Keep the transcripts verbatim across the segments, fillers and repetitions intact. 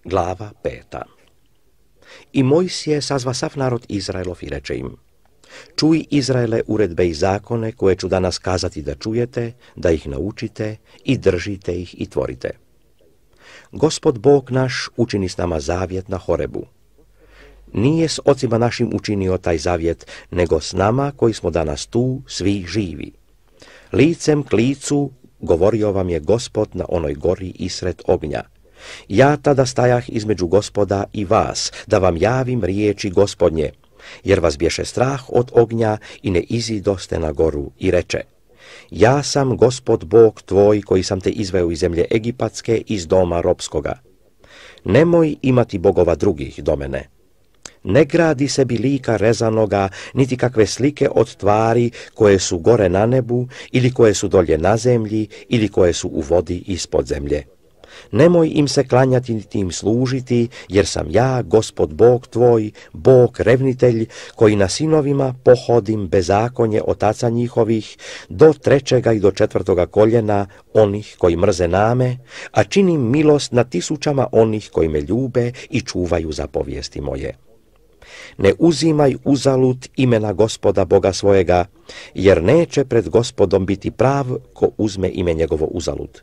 Glava peta. I Mojsije sazva sav narod Izraelov i reče im: Čuj, Izraele, uredbe i zakone koje ću danas kazati da čujete, da ih naučite i držite ih i tvorite. Gospod Bog naš učini s nama zavjet na Horebu. Nije s ocima našim učinio taj zavjet, nego s nama koji smo danas tu, svi živi. Licem k licu govorio vam je Gospod na onoj gori isred ognja. Ja tada stajah između Gospoda i vas, da vam javim riječi Gospodnje, jer vas bješe strah od ognja i ne izidoste na goru, i reče: Ja sam Gospod Bog tvoj koji sam te izveo iz zemlje Egipatske, iz doma ropskoga. Nemoj imati bogova drugih do mene. Ne gradi sebi lika rezanoga, niti kakve slike od tvari koje su gore na nebu, ili koje su dolje na zemlji, ili koje su u vodi ispod zemlje. Nemoj im se klanjati niti im služiti, jer sam ja, Gospod Bog tvoj, Bog revnitelj, koji na sinovima pohodim bezakonje otaca njihovih, do trećega i do četvrtoga koljena onih koji mrze name, a činim milost na tisućama onih koji me ljube i čuvaju zapovijesti moje. Ne uzimaj uzalud imena Gospoda Boga svojega, jer neće pred Gospodom biti prav ko uzme ime njegovo uzalud.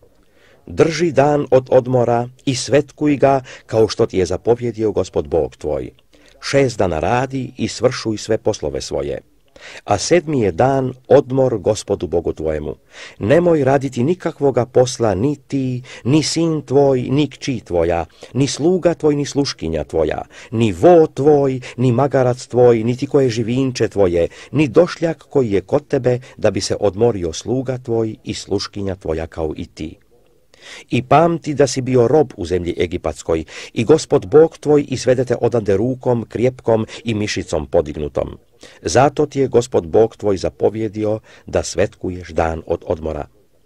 Drži dan od odmora i svetkuj ga kao što ti je zapovjedio Gospod Bog tvoj. Šest dana radi i svršuj sve poslove svoje. A sedmi je dan odmor Gospodu Bogu tvojemu. Nemoj raditi nikakvoga posla ni ti, ni sin tvoj, ni kći tvoja, ni sluga tvoj, ni sluškinja tvoja, ni vo tvoj, ni magarac tvoj, niti koje živinče tvoje, ni došljak koji je kod tebe, da bi se odmorio sluga tvoj i sluškinja tvoja kao i ti. I pamti da si bio rob u zemlji Egipatskoj i Gospod Bog tvoj izvedete odande rukom, krijepkom i mišicom podignutom. Zato ti je Gospod Bog tvoj zapovjedio da svetkuješ dan od odmora.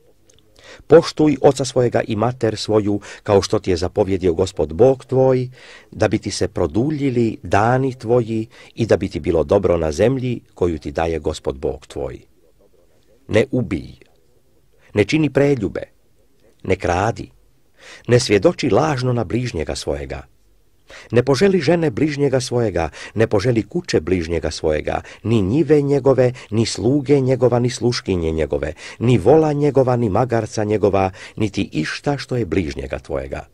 Poštuj oca svojega i mater svoju, kao što ti je zapovjedio Gospod Bog tvoj, da bi ti se produljili dani tvoji i da bi ti bilo dobro na zemlji koju ti daje Gospod Bog tvoj. Ne ubij, ne čini preljube, ne kradi, ne svjedoči lažno na bližnjega svojega. Ne poželi žene bližnjega svojega, ne poželi kuće bližnjega svojega, ni njive njegove, ni sluge njegova, ni sluškinje njegove, ni vola njegova, ni magarca njegova, niti išta što je bližnjega tvojega.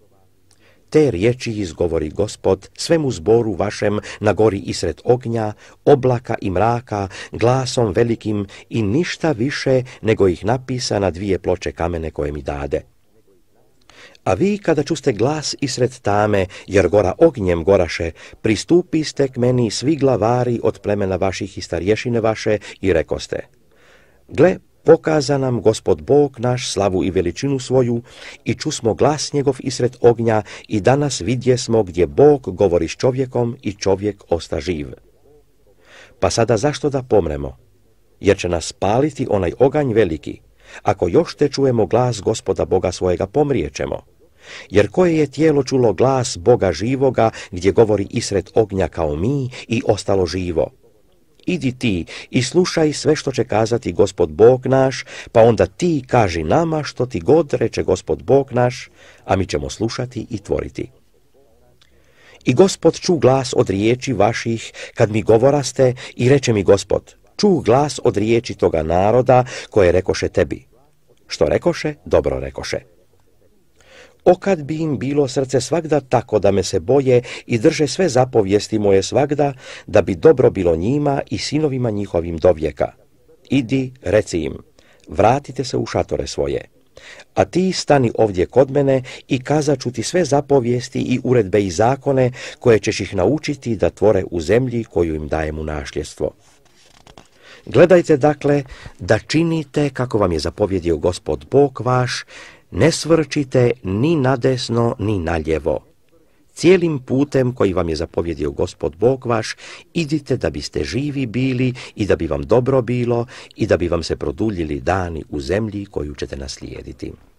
Te riječi izgovori Gospod svemu zboru vašem na gori isred ognja, oblaka i mraka, glasom velikim i ništa više nego ih napisa na dvije ploče kamene koje mi dade. A vi kada čuste glas isred tame, jer gora ognjem goraše, pristupiste k meni svi glavari od plemena vaših i starješine vaše i rekoste: Gle, pokaza nam Gospod Bog naš slavu i veličinu svoju, i čusmo glas njegov isred ognja, i danas vidjesmo gdje Bog govori s čovjekom i čovjek osta živ. Pa sada zašto da pomremo? Jer će nas spaliti onaj oganj veliki. Ako još te čujemo glas Gospoda Boga svojega, pomrijećemo. Jer koje je tijelo čulo glas Boga živoga, gdje govori isred ognja kao mi, i ostalo živo? Idi ti i slušaj sve što će kazati Gospod Bog naš, pa onda ti kaži nama što ti god reče Gospod Bog naš, a mi ćemo slušati i tvoriti. I Gospod ču glas od riječi vaših, kad mi govoraste, i reče mi Gospod: Ču glas od riječi toga naroda koje rekoše tebi. Što rekoše, dobro rekoše. O kad bi im bilo srce svagda tako da me se boje i drže sve zapovijesti moje svagda, da bi dobro bilo njima i sinovima njihovim do vijeka. Idi, reci im: Vratite se u šatore svoje. A ti stani ovdje kod mene i kazat ću ti sve zapovijesti i uredbe i zakone koje ćeš ih naučiti da tvore u zemlji koju im dajem u nasljedstvo. Gledajte dakle da činite kako vam je zapovjedio Gospod Bog vaš, ne svrčite ni nadesno ni naljevo. Cijelim putem koji vam je zapovjedio Gospod Bog vaš, idite da biste živi bili i da bi vam dobro bilo i da bi vam se produljili dani u zemlji koju ćete naslijediti.